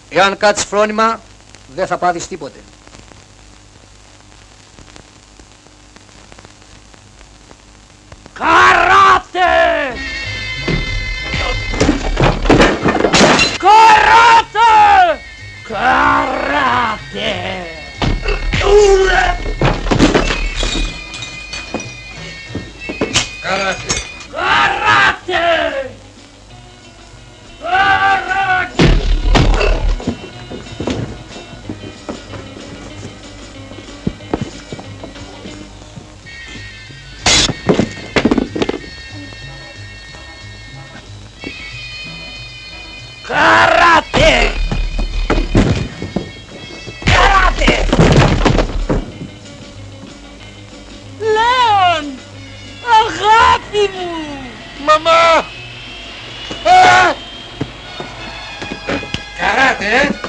Εάν κάτσεις φρόνημα, δεν θα πάθεις τίποτε. Καράτε! Καράτε! Καράτε! Καράτε! Καράτε! Καράτε! Καράτε! Καράτε! Λέων! Αγάπη μου! Μαμά! Καράτε,